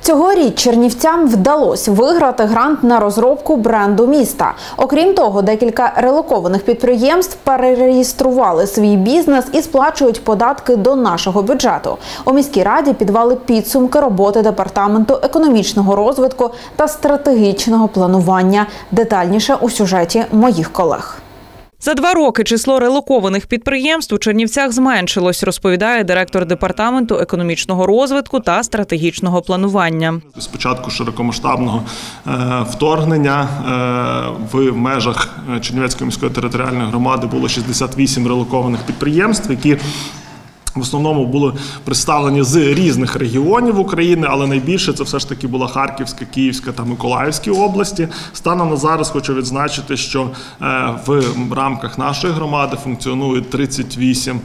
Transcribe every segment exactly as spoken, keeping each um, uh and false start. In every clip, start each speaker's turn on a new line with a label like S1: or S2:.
S1: Цьогоріч чернівцям вдалося виграти грант на розробку бренду міста. Окрім того, декілька релокованих підприємств перереєстрували свій бізнес і сплачують податки до нашого бюджету. У міській раді підвели підсумки роботи Департаменту економічного розвитку та стратегічного планування. Детальніше у сюжеті моїх колег.
S2: За два роки число релокованих підприємств у Чернівцях зменшилось, розповідає директор Департаменту економічного розвитку та стратегічного планування.
S3: З початку широкомасштабного вторгнення в межах Чернівецької міської територіальної громади було шістдесят вісім релокованих підприємств, які в основному були представлені з різних регіонів України, але найбільше це все ж таки була Харківська, Київська та Миколаївські області. Станом на зараз хочу відзначити, що в рамках нашої громади функціонує тридцять вісім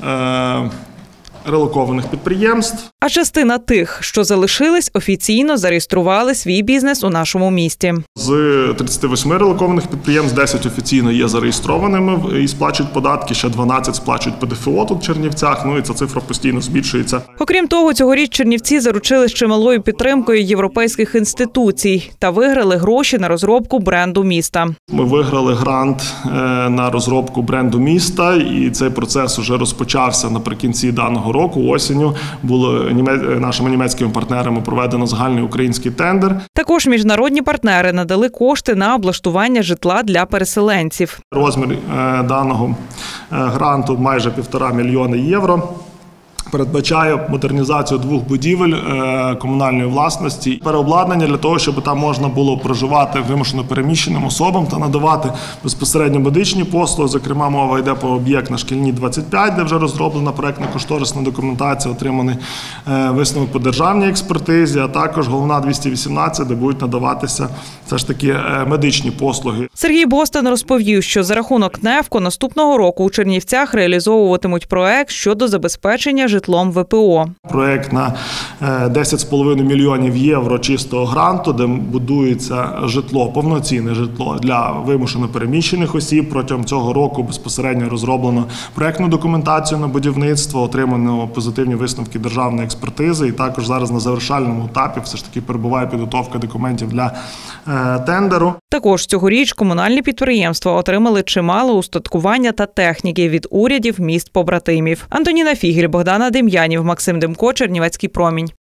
S3: релокованих підприємств.
S2: А частина тих, що залишились, офіційно зареєстрували свій бізнес у нашому місті.
S3: З тридцяти восьми релокованих підприємств десять офіційно є зареєстрованими і сплачують податки, ще дванадцять сплачують ПДФО тут в Чернівцях, ну і ця цифра постійно збільшується.
S2: Окрім того, цьогоріч Чернівці заручились чималою підтримкою європейських інституцій та виграли гроші на розробку бренду міста.
S3: Ми виграли грант на розробку бренду міста, і цей процес вже розпочався наприкінці даного року, осінню. Було нашими німецькими партнерами проведено загальний український тендер.
S2: Також міжнародні партнери надали кошти на облаштування житла для переселенців.
S3: Розмір даного гранту майже півтора мільйони євро. Передбачає модернізацію двох будівель комунальної власності, переобладнання для того, щоб там можна було проживати вимушено переміщеним особам та надавати безпосередньо медичні послуги. Зокрема, мова йде про об'єкт на Шкільній, двадцять п'ять, де вже розроблена проектно-кошторисна документація, отриманий висновок по державній експертизі, а також головна двісті вісімнадцять, де будуть надаватися все ж таки медичні послуги.
S2: Сергій Бостан розповів, що за рахунок НЕФКО наступного року у Чернівцях реалізовуватимуть проект щодо забезпечення житлом ВПО.
S3: Проект на десять з половиною мільйонів євро чистого гранту, де будується житло, повноцінне житло для вимушено переміщених осіб. Протягом цього року безпосередньо розроблено проектну документацію на будівництво, отримано позитивні висновки державної експертизи, і також зараз на завершальному етапі все ж таки перебуває підготовка документів для тендеру.
S2: Також цьогоріч комунальні підприємства отримали чимало устаткування та техніки від урядів міст-побратимів. Антоніна Фігель, Богдана Дем'янів, Максим Демко, Чернівецький промінь.